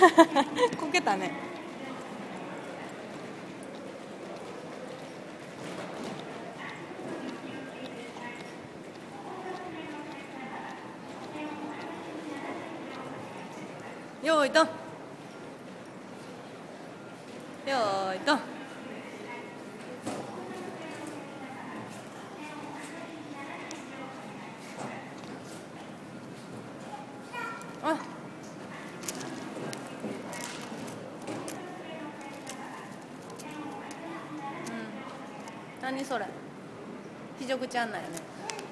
こけたね。よーいとん。よーいとん。あ、何それ。ひじょくちゃんなんやね。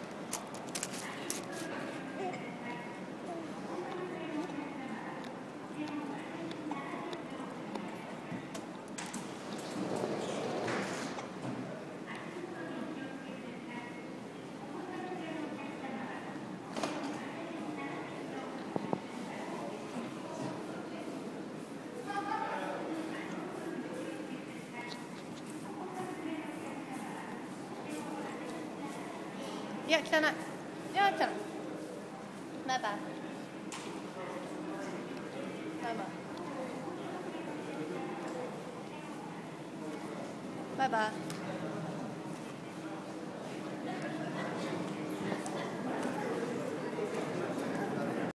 いや、汚い。いや、汚い。バイバイ。バイバイ。バイバイ。